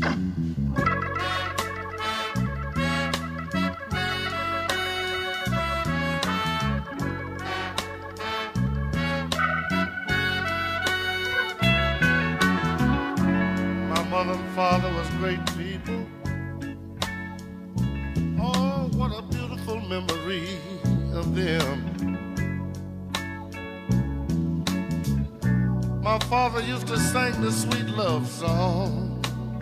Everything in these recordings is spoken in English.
My mother and father was great people. Oh, what a beautiful memory of them. My father used to sing the sweet love song,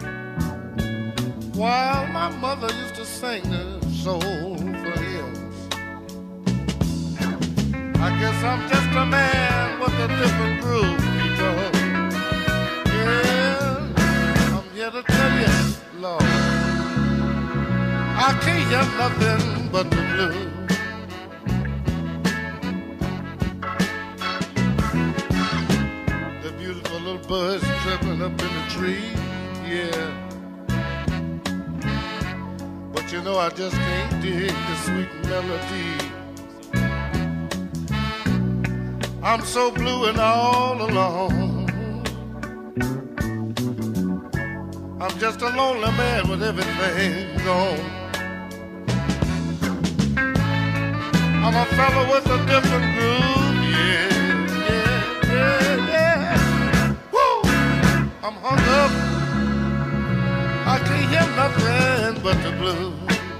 while my mother used to sing the soulful hymns. I guess I'm just a man with a different groove, people. Yeah, I'm here to tell you, Lord, I can't hear nothing but the blues. Little birds chirping up in the tree, yeah. But you know I just can't dig the sweet melody. I'm so blue and all alone. I'm just a lonely man with everything gone. I'm a fellow with a different groove, yeah, yeah, yeah, yeah. I'm hung up, I can't hear nothing but the blues.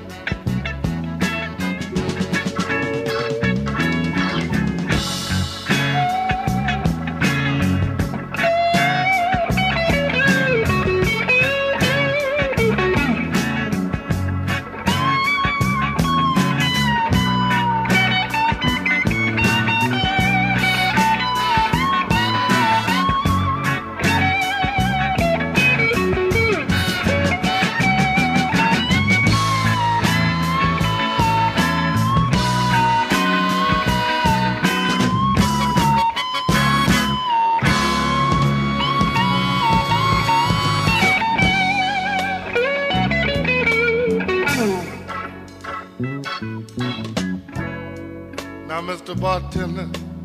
Now, Mr. Bartender,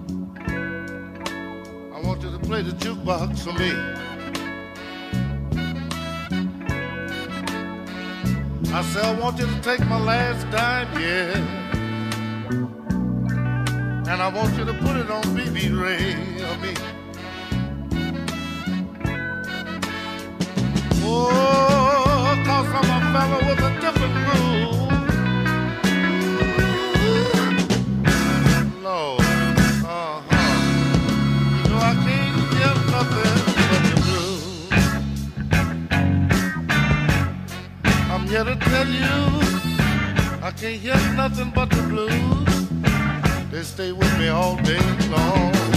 I want you to play the jukebox for me. I said, I want you to take my last dime, yeah, and I want you to put it on BB Ray or me. Oh, 'cause I'm a fellow with a different groove. I'm here to tell you, I can't hear nothing but the blues. They stay with me all day long.